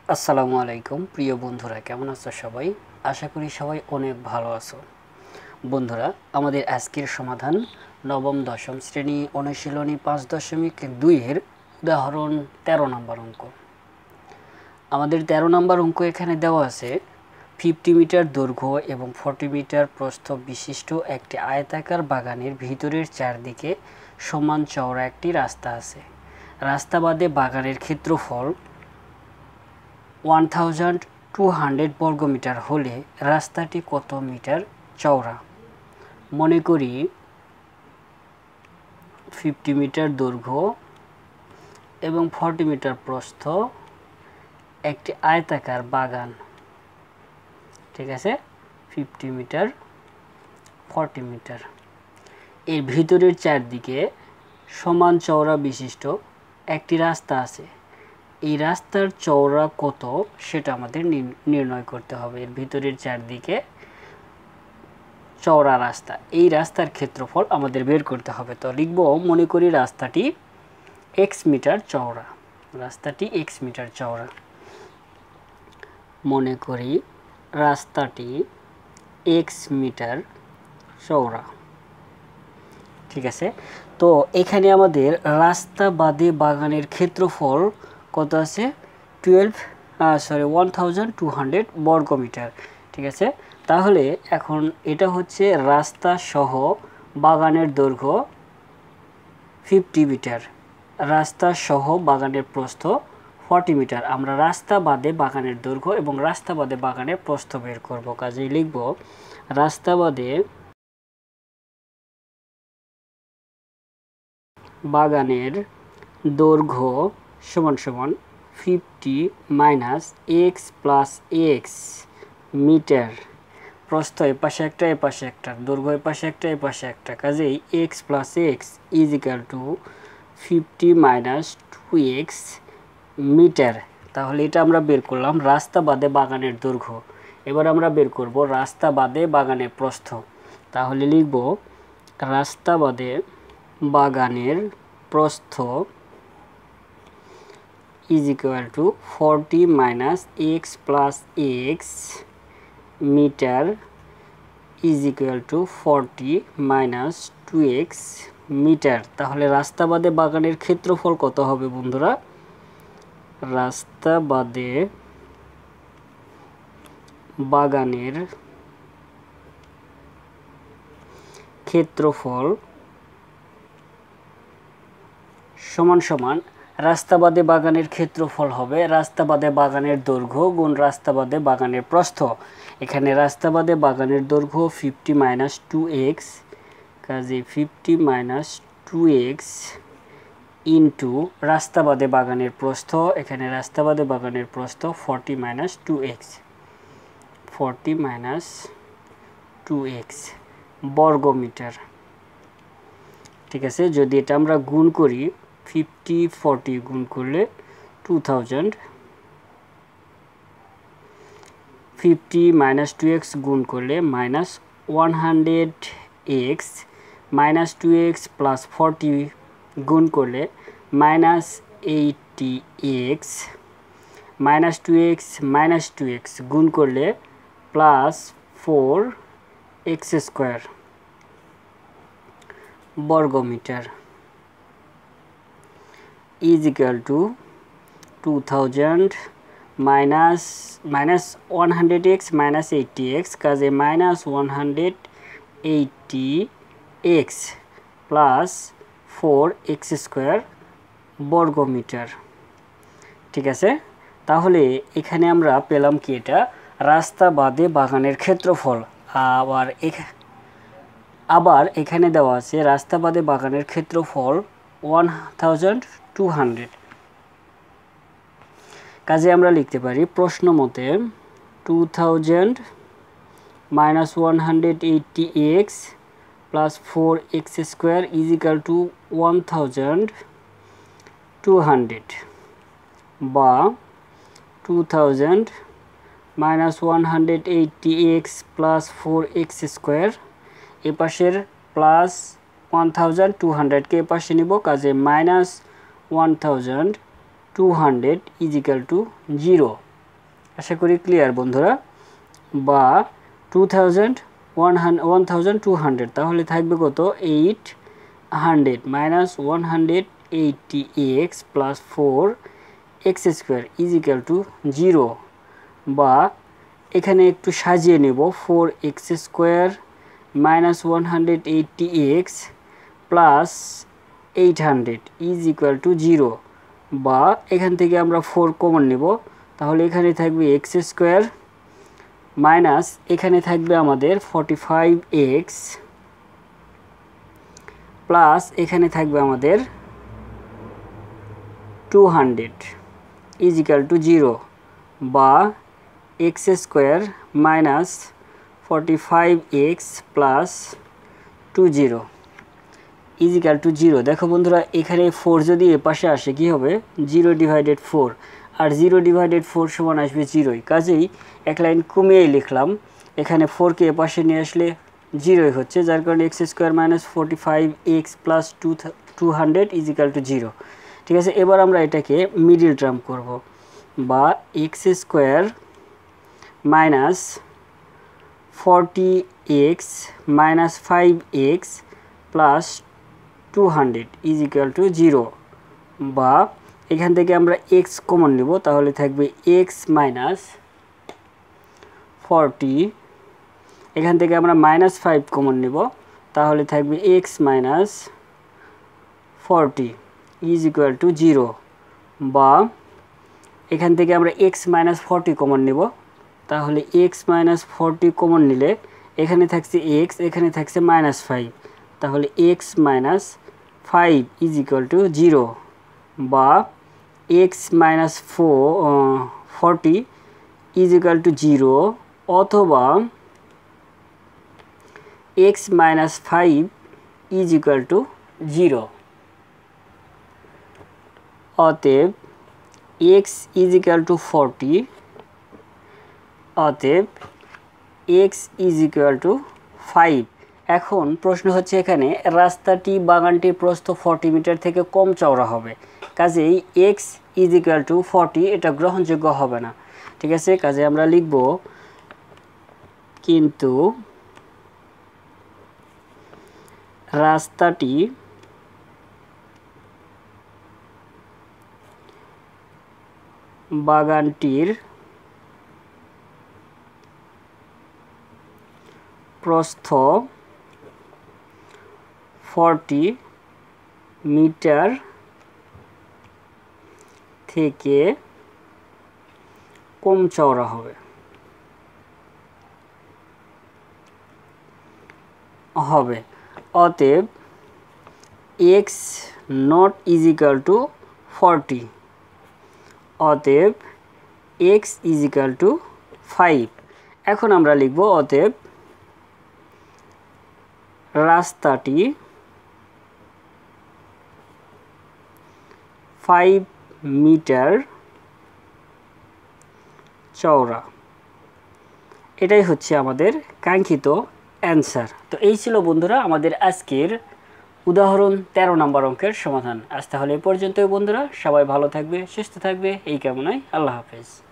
আসসালামু আলাইকুম প্রিয় বন্ধুরা, কেমন আছো সবাই? আশা করি সবাই অনেক ভালো আছো। বন্ধুরা, আমাদের আজকের সমাধান নবম দশম শ্রেণী অনুশীলনী 5.2 এর উদাহরণ 13 নম্বর অঙ্ক। আমাদের 13 নম্বর অঙ্ক এখানে দেওয়া আছে 50 মিটার দৈর্ঘ্য এবং 40 মিটার প্রস্থ বিশিষ্ট একটি আয়তাকার বাগানের ভিতরের চারদিকে সমান চওড়া একটি রাস্তা আছে। রাস্তা বাদে বাগানের ক্ষেত্রফল 1200 বর্গমিটার হলে রাস্তাটি কত মিটার চওড়া? মনে করি 50 মিটার দৈর্ঘ্য এবং 40 মিটার প্রস্থ একটি আয়তাকার বাগান, ঠিক আছে? 50 মিটার 40 মিটার, এর ভিতরের চারদিকে সমান চওড়া বিশিষ্ট একটি রাস্তা আছে। এই রাস্তার চওড়া কত সেটা আমাদের নির্ণয় করতে হবে। এর ভিতরের চারদিকে চওড়া রাস্তা, এই রাস্তার ক্ষেত্রফল আমাদের বের করতে হবে। তো লিখব, মনে করি রাস্তাটি x মিটার চওড়া। রাস্তাটি x মিটার চওড়া। মনে করি রাস্তাটি x মিটার চওড়া, ঠিক আছে? তো এখানে আমাদের রাস্তা বাদে বাগানের ক্ষেত্রফল কত আছে? 1200 বর্গমিটার, ঠিক আছে? তাহলে এখন এটা হচ্ছে রাস্তা সহ বাগানের দৈর্ঘ্য 50 মিটার, রাস্তা সহ বাগানের প্রস্থ 40 মিটার। আমরা রাস্তা বাদে বাগানের দৈর্ঘ্য এবং রাস্তা বাদে বাগানের প্রস্থ বের করব। কাজেই লিখব রাস্তা বাদে বাগানের দৈর্ঘ্য সমান সমান 50 minus x plus x metre, প্রস্থ এপাশে একটা এপাশে একটা, দৈর্ঘ্য এপাশে একটা এপাশে একটা। কাজেই x plus x is equal to 50 minus 2x metre. তাহলে এটা আমরা বের করলাম রাস্তা বাদে বাগানের দৈর্ঘ্য। এবার আমরা বের করব রাস্তা বাদে বাগানের প্রস্থ। তাহলে লিখব রাস্তা বাদে বাগানের প্রস্থ is equal to 40 minus x plus x metre is equal to 40 minus 2x metre. তাহলে রাস্তা বাদে বাগানের ক্ষেত্রফল কত হবে বন্ধুরা? রাস্তা বাদে বাগানের ক্ষেত্রফল সমান সমান রাস্তা বাদে বাগানের ক্ষেত্রফল হবে রাস্তা বাদে বাগানের দৈর্ঘ্য গুণ রাস্তা বাদে বাগানের প্রস্থ। এখানে রাস্তা বাদে বাগানের দৈর্ঘ্য 50 মাইনাস 2x, কাজে 50 মাইনাস 2x ইন্টু রাস্তা বাদে বাগানের প্রস্থ। এখানে রাস্তা বাদে বাগানের প্রস্থ 40 মাইনাস 2x, 40 মাইনাস 2x বর্গমিটার, ঠিক আছে? যদি এটা আমরা গুণ করি 50 40 গুণ করলে 2000, 50 মাইনাস 2x গুণ করলে minus 100x, minus 2x plus 40 গুণ করলে মাইনাস 80x, মাইনাস 2x গুণ করলে প্লাস 4x স্কোয়ার বর্গমিটার is equal to 2000 minus 100x minus 80x, কাজে minus 180x plus 4x square বর্গমিটার, ঠিক আছে? তাহলে এখানে আমরা পেলাম কি, এটা রাস্তা বাদে বাগানের ক্ষেত্রফল। আবার এখানে দেওয়া আছে রাস্তা বাদে বাগানের ক্ষেত্রফল 1200। কাজে আমরা লিখতে পারি প্রশ্ন মতে 2000 minus 180x plus 4x square is equal to 1200, বা 2000 minus 180x plus 4x square, এ পাশের প্লাস 1200কে এ পাশে নিব, কাজে মাইনাস 1200 is equal to 0। আশা করি ক্লিয়ার বন্ধুরা। বা 1200 তাহলে থাকবে কত 800 minus 180x plus 4x square is equal to 0। বা এখানে একটু সাজিয়ে নেব 4x square minus 180x plus 800 is equal to 0। বা এখান থেকে আমরা 4 কমন নেব, তাহলে এখানে থাকবে এক্স স্কোয়ার মাইনাস এখানে থাকবে আমাদের 45x প্লাস এখানে থাকবে আমাদের 200 ইজ ইকুয়াল টু 0। বা x square minus 45x plus 20 is equal to 0। দেখো বন্ধুরা এখানে 4 যদি এ পাশে আসে কি হবে 0 ডিভাইডেড 4, আর 0 ডিভাইডেড 4 সমান আসবে 0। কাজেই এক লাইন কমিয়েই লিখলাম, এখানে 4কে এ পাশে নিয়ে আসলে 0 হচ্ছে, যার কারণে x square minus 45x plus 200 is equal to 0। ঠিক আছে, এবার আমরা এটাকে মিডিল টার্ম করব। বা x square minus 40x minus 5x plus 200 is equal to 0। বা এখান থেকে আমরা x কমন নেব, তাহলে থাকবে x মাইনাস 40, এখান থেকে আমরা মাইনাস 5 কমন নেব, তাহলে থাকবে x minus 40 is equal to 0। বা এখান থেকে আমরা x মাইনাস 40 কমন নেব, তাহলে x মাইনাস 40 কমন নিলে এখানে থাকছে x, এখানে থাকছে মাইনাস 5, তাহলে x minus 5 is equal to 0। বা x minus 40 is equal to 0, অথবা x minus 5 is equal to 0। অতএব x ইজ ইকুয়াল টু 40, অতএব x ইজ ইকুয়াল টু 5। এখন প্রশ্ন হচ্ছে এখানে রাস্তাটি বাগানটির প্রস্থ 40 মিটার থেকে কম চওড়া হবে, কাজেই x ইজ ইকুয়াল টু 40 এটা গ্রহণযোগ্য হবে না। ঠিক আছে, কাজে আমরা লিখব কিন্তু রাস্তাটি বাগানটির প্রস্থ 40 মিটার থেকে কম চওড়া হবে। অতএব x not is equal to 40, অতএব x ইজ ইকুয়াল টু 5। এখন আমরা লিখব অতএব রাস্তাটি 5 মিটার চওড়া। এটাই হচ্ছে আমাদের কাঙ্ক্ষিত অ্যান্সার। তো এই ছিল বন্ধুরা আমাদের আজকের উদাহরণ 13 নম্বর অঙ্কের সমাধান। আজ তাহলে এ পর্যন্তই বন্ধুরা, সবাই ভালো থাকবে, সুস্থ থাকবে এই কামনায়। আল্লাহ হাফেজ।